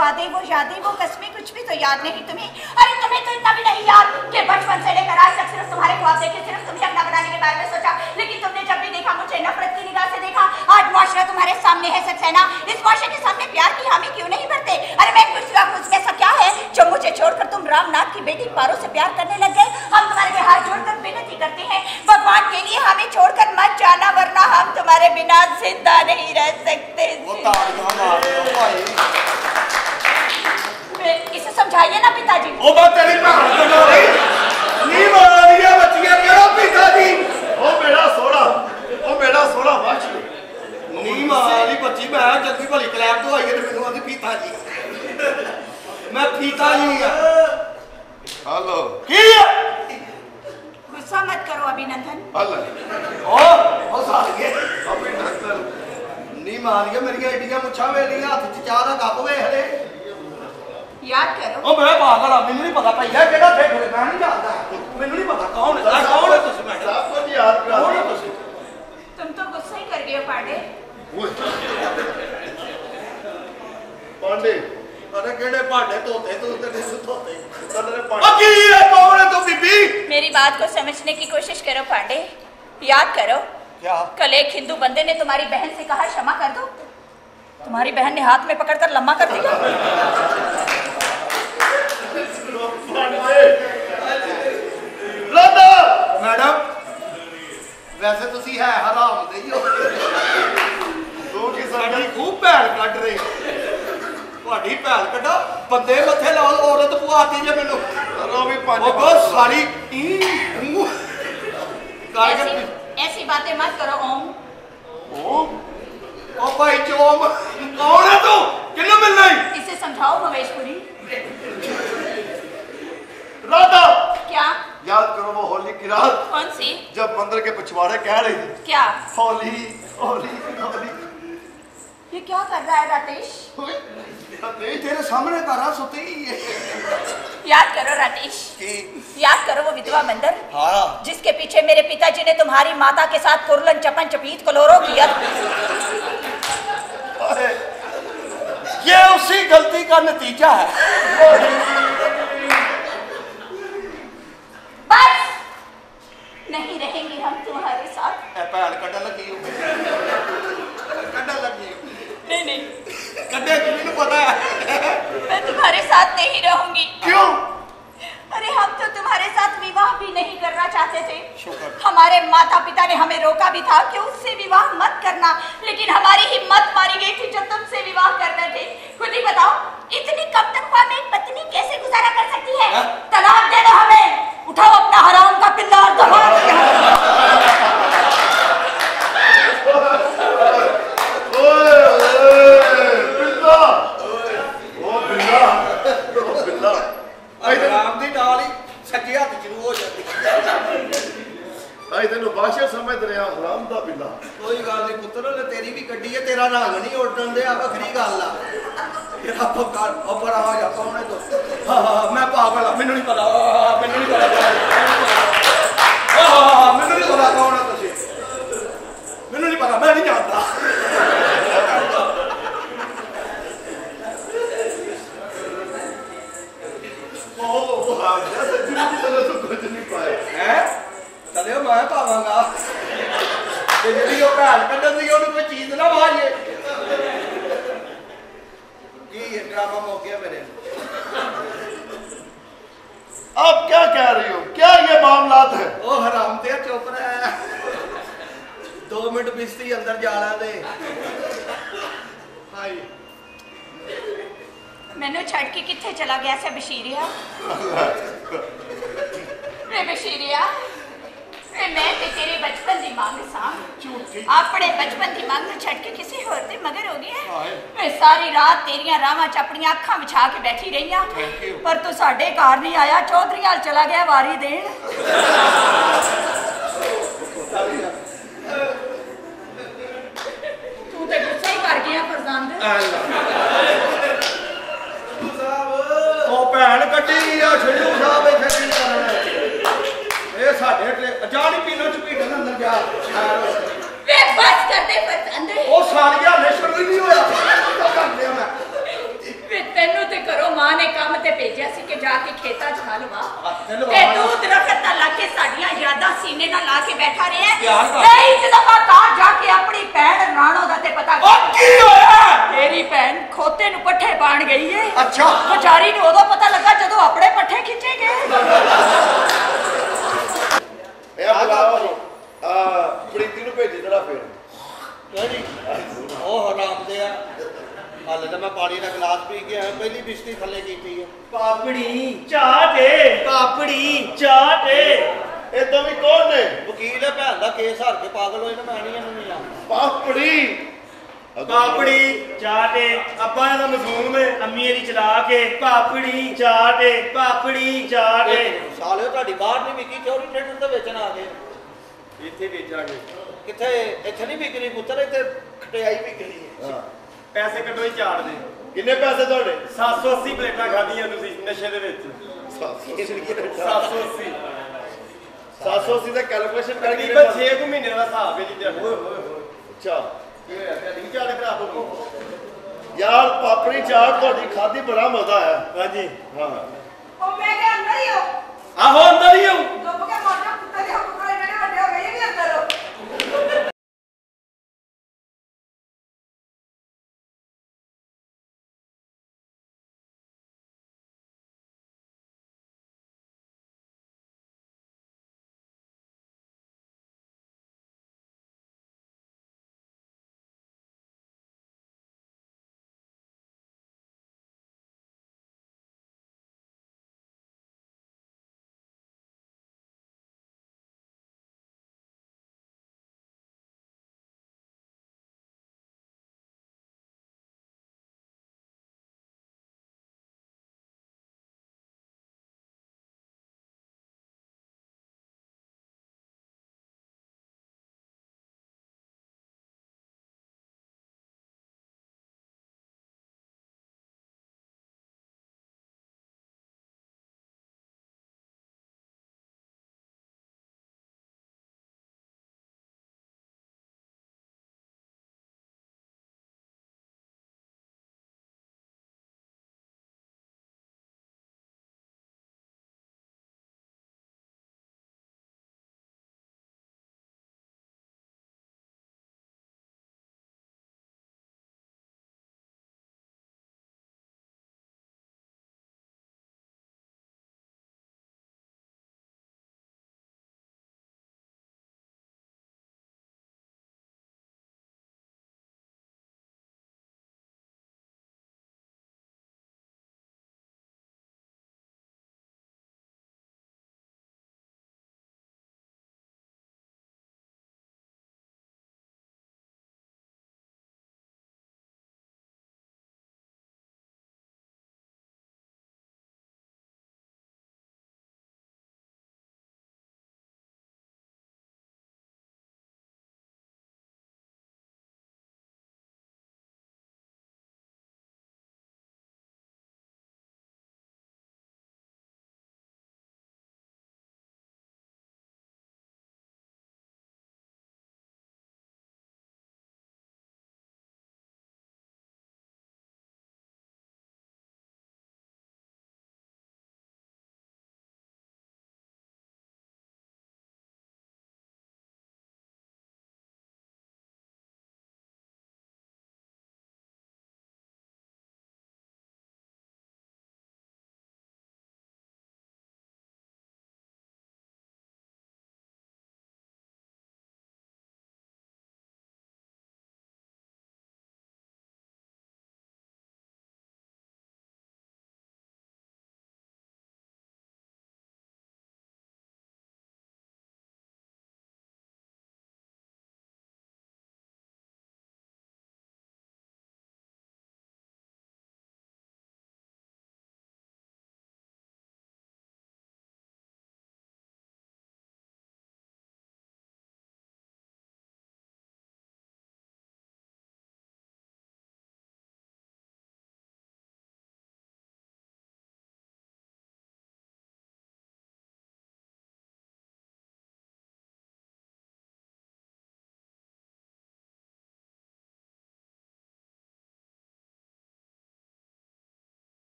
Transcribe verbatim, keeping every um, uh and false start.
वादे, वो यादें, वो कस्में, कुछ भी तो याद नहीं तुम्हें। अरे तुम्हें तो इतना भी नहीं याद कि बचपन से लेकर आज तक सिर्फ तुम्हारे ख्वाब देखे, सिर्फ तुम्हें अपना बनाने के बारे में सोचा, लेकिन तुमने जब भी देखा मुझे नफरत की निगाह से देखा। आज मुआशरा तुम्हारे सामने है सक्सेना, इस मुआशरे के सामने प्यार की हामी क्यों नहीं भरते? अरे मैं पूछूंगा कुछ ऐसा क्या है जो मुझे छोड़कर तुम रामनाथ की बेटी पारो से प्यार करने लग गए? हम तुम्हारे लिए हाथ जोड़कर विनती करते हैं, भगवान के लिए हमें छोड़कर मत जाना, वरना हम तुम्हारे बिना जिंदा नहीं रह सकते। इसे समझाइए ना पिताजी। ओ बात तेरी भैन को ना रही नी मारिया बच्चियां केड़ा पिताजी? ओ मेरा सोना, ओ मेरा सोना बच नी मारी बच्ची मैं जल्दी भली क्लैप तो आई है ते मेनू आंदी पिताजी। मैं पिताजी हां। हेलो की गुस्सा मत करो अभिनंदन। हेलो ओ ओ सालिए अभिनंदन नी मारिया मेरी एडियां मुछा वेलियां हाथ च चाह दा कप वे हले याद करो। ओ मैं पागल हां, मेनू नहीं पता भैया केड़ा ठेठ है, मैं नहीं जानदा, मेनू नहीं पता कौन है कौन है तुसी? मैं सब कुछ याद करा कौन है तुसी? तुम तो गुस्सा ही कर गए हो पांडे। पांडे अरे केड़े पांडे धोते तू ते नहीं धोते कलरे पांडे ओ की है कौन है तू बीबी? मेरी बात को समझने की कोशिश करो पांडे। याद करो क्या कल एक हिंदू बंदे ने तुम्हारी बहन से कहा क्षमा कर दो, तुम्हारी बहन ने हाथ में पकड़कर लम्मा कर दिया। मैडम वैसे तुसी है हराम दे हो तू कि साडी खूब भैन कट रहे ਤੁਹਾਡੀ ਭੈਣ ਕੱਢਾ ਬੰਦੇ ਮੱਥੇ ਲਾਓ औरत ਪੁਆਤੀ ਜੇ ਮੈਨੂੰ ਰੋ ਵੀ ਪੰਜ ਉਹ ਬਹੁਤ ਸਾਰੀ ऐसी, ऐसी बातें मत करो ओम। ओम ओ भाई चोम कौन है तू किन्ने मिलना है? इसे समझाओ मवेशपुरी। राधा क्या याद करो वो होली की रात कौन सी जब मंदिर के पिछवाड़े कह रही थी क्या होली होली होली। ये क्या कर रहा है रातेश? रातेश तेरे सामने कर रहा सोते ही है। याद करो रातेश, याद करो वो विधवा बंदर हाँ जिसके पीछे मेरे पिताजी ने तुम्हारी माता के साथ कुरलन चपन चपीत कलोरो किया। ये उसी गलती का नतीजा है। बस नहीं रहेंगे हम तुम्हारे साथ। पैर कटा लगी कटा लगी नहीं नहीं कटे किसी पता है मैं तुम्हारे साथ नहीं रहूंगी। क्यों? अरे हम तो तुम्हारे साथ विवाह भी नहीं करना चाहते थे। शुक्र हमारे माता पिता ने हमें रोका भी था कि उससे विवाह मत करना, लेकिन हमारी हिम्मत मारी गई थी जब तुमसे विवाह करने थे। खुद ही बताओ इतनी कम तनख्वाह में एक पत्नी कैसे गुजारा कर सकती है? हा? तलाक दे दो हमें, उठाओ अपना हराम का पिल्ला और दबा समझ रहा हराम दा बिल्ला कोई गल नहीं पुत्र ने तेरी भी कड्डी है तेरा रंग नहीं उड़न दे बखरी गल आ पकार ऊपर आ जा कौन है तो हां हां मैं पागल हां मेनू नहीं पता मेनू नहीं पता हां मेनू नहीं पता कौन है तुसी मेनू नहीं पता मैं नहीं जानता ओ हां जैसे जिंदगी तो कुछ नहीं पाए हैं चलियो मैं पावांगा ते जेडी ओ भैन कड्डन दी ओनु कोई चीज ना मारिए की ये ड्रामा हो गया मेरे। आप क्या कह रही हो? क्या ये मामलात है? ओ हराम ते चुप रह दो मिनट बिस्ती अंदर जाना दे। हाय मैनू छड़ के किथे चला गया से बशीरिया? रे बशीरिया मैं ते तेरे बचपन दी मांग सा अपने बचपन दी मांग छड़ के किसी होर ते मगर हो गया। मैं सारी रात तेरियां रावां च अपनियां अखां विछा के बैठी रही हां पर तू साडे घर नहीं आया, चौधरी हाल चला गया वारी देन। तू ते गुस्सा ही कर गया फरजांद। ओ भैन कड्डी आ छड़ू साहब इथे की करना ए साडे ते जानी पीनो चपीटन अंदर जा वे बस कर दे फरजांद। ओ सालिया ने शुरू नहीं होया तो कर दे मैं वे ਤੈਨੂੰ ਤੇ ਘਰੋਂ ਮਾਂ ਨੇ ਕੰਮ ਤੇ ਭੇਜਿਆ ਸੀ ਕਿ ਜਾ ਕੇ ਖੇਤਾਂ 'ਚ ਹਲ ਵਾ ਤੈਨੂੰ ਤੇ ਤੂੰ ਦਰਖਤ ਨਾਲ ਲਾ ਕੇ ਸਾਡੀਆਂ ਯਾਦਾਂ ਸੀਨੇ ਨਾਲ ਲਾ ਕੇ ਬੈਠਾ ਰਿਹਾ ਪਿਆਰ ਕਰ। ਨਹੀਂ ਤੇ ਤਾਂ ਤਾਂ ਜਾ ਕੇ ਆਪਣੀ ਭੈਣ ਰਾਣੋ ਦਾ ਤੇ ਪਤਾ ਉਹ ਕੀ ਹੋਇਆ ਤੇਰੀ ਭੈਣ ਖੋਤੇ ਨੂੰ ਪੱਠੇ ਪਾਣ ਗਈ ਏ ਅੱਛਾ ਵਿਚਾਰੀ ਨੂੰ ਉਦੋਂ ਪਤਾ ਲੱਗਾ ਜਦੋਂ ਆਪਣੇ ਪੱਠੇ ਖਿੱਚੇ ਗਏ ਇਹ ਬੁਲਾਓ ਆ ਪ੍ਰੀਤੀ ਨੂੰ ਭੇਜੀ ਜਰਾ ਫੇਰ ਨਹੀਂ ਉਹ ਹਰਾਮ ਦੇ ਆ ਹਾਲੇ ਤਾਂ ਮੈਂ ਪਾਣੀ ਦਾ ਗਲਾਸ ਪੀ ਕੇ ਆਇਆ ਪਹਿਲੀ ਬਿਸਤੀ ਥੱਲੇ ਕੀਤੀ ਹੈ ਪਾਪੜੀ ਚਾਹ ਦੇ ਪਾਪੜੀ ਚਾਹ ਦੇ ਇਹ ਦੋਵੇਂ ਕੌਣ ਨੇ ਵਕੀਲ ਹੈ ਭੈਣ ਦਾ ਕੇਸ ਹਾਰ ਕੇ ਪਾਗਲ ਹੋਏ ਨੇ ਮੈਂ ਨਹੀਂ ਇਹਨੂੰ ਨਹੀਂ ਜਾਣਦਾ ਪਾਪੜੀ ਪਾਪੜੀ ਚਾਹ ਦੇ ਅੱਬਾ ਇਹਦਾ ਮਜ਼ਲੂਮ ਹੈ ਅੰਮੀ ਇਹਦੀ ਚਲਾ ਕੇ ਪਾਪੜੀ ਚਾਹ ਦੇ ਪਾਪੜੀ ਚਾਹ ਦੇ ਸਾਲਿਓ ਤੁਹਾਡੀ ਬਾਹਰ ਨਹੀਂ ਵਿਕੀ ਚੋਰੀ ਟ੍ਰੇਡਰ ਤੇ ਵੇਚਣ ਆ ਗਏ ਇੱਥੇ ਵੇਚਾਂਗੇ ਕਿੱਥੇ ਇੱਥੇ ਨਹੀਂ ਵਿਕਣੀ ਪੁੱਤਰ ਇੱਥੇ ਖਟਿਆਈ ਵਿਕਣੀ ਹੈ ਹਾਂ ਪੈਸੇ ਕੱਢੋ ਹੀ ਚਾੜ ਦੇ ਕਿੰਨੇ ਪੈਸੇ ਤੁਹਾਡੇ ਸੱਤ ਸੌ ਅੱਸੀ ਪਲੇਟਾਂ ਖਾਧੀਆਂ ਤੁਸੀਂ ਨਸ਼ੇ ਦੇ ਵਿੱਚ ਸੱਤ ਸੌ ਸੱਤ ਸੌ ਅੱਸੀ ਸੱਤ ਸੌ ਅੱਸੀ ਦਾ ਕੈਲਕੂਲੇਸ਼ਨ ਕਰਕੇ ਤਕਰੀਬਨ ਛੇ ਕੁ ਮਹੀਨੇ ਦਾ ਹਿਸਾਬ ਹੈ ਜੀ ਤੇ ਹੋਏ ਹੋਏ ਹੋਏ ਅੱਛਾ ਕੀ ਹੋਇਆ ਤੁਹਾਡੀ ਚਾੜ ਖਰਾਬ ਹੋ ਯਾਰ ਪਾਪੜੀ ਚਾਟ ਤੁਹਾਡੀ ਖਾਧੀ ਬੜਾ ਮਜ਼ਾ ਆਇਆ ਗਈ ਹਾਂਜੀ ਹਾਂ ਉਹ ਮੈਂ ਕਿ ਅੰਦਰ ਹੀ ਹੋ ਆਹੋ ਅੰਦਰ ਹੀ ਹੂੰ ਦੁੱਬ ਕੇ ਮਾਰਨਾ ਕੁੱਤੇ ਦੇ ਹੁਕਮ